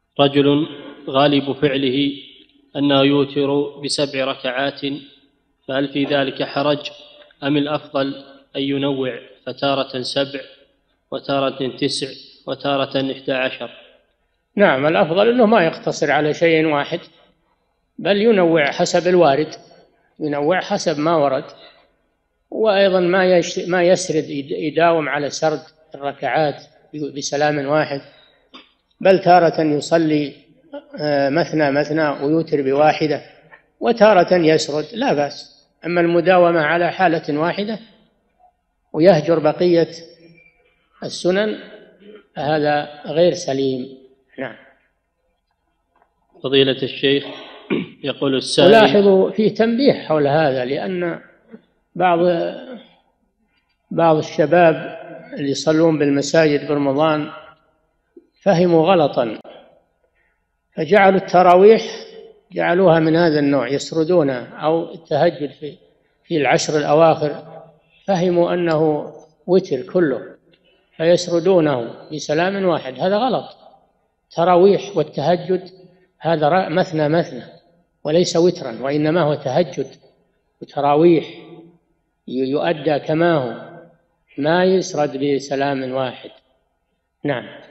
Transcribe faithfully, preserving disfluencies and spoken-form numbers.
رجل غالب فعله أنه يوتر بسبع ركعات، فهل في ذلك حرج أم الأفضل أن ينوع فتارة سبع وتارة تسع وتارة إحدى عشر؟ نعم، الأفضل أنه ما يقتصر على شيء واحد، بل ينوع حسب الوارد، ينوع حسب ما ورد. وأيضا ما ما يسرد يداوم على سرد الركعات بسلام واحد، بل تارة يصلي مثنى مثنى ويوتر بواحدة، وتارة يسرد لا بأس. أما المداومة على حالة واحدة ويهجر بقية السنن هذا غير سليم. نعم. فضيلة الشيخ، يقول السائل: ولاحظوا فيه تنبيه حول هذا، لأن بعض بعض الشباب اللي يصلون بالمساجد برمضان فهموا غلطا، فجعلوا التراويح جعلوها من هذا النوع يسردونها، أو التهجد في في العشر الأواخر فهموا أنه وتر كله فيسردونه بسلام واحد. هذا غلط. تراويح والتهجد هذا مثنى مثنى وليس وترا، وإنما هو تهجد وتراويح يؤدى كما هو، ما يسرد بسلام واحد. نعم.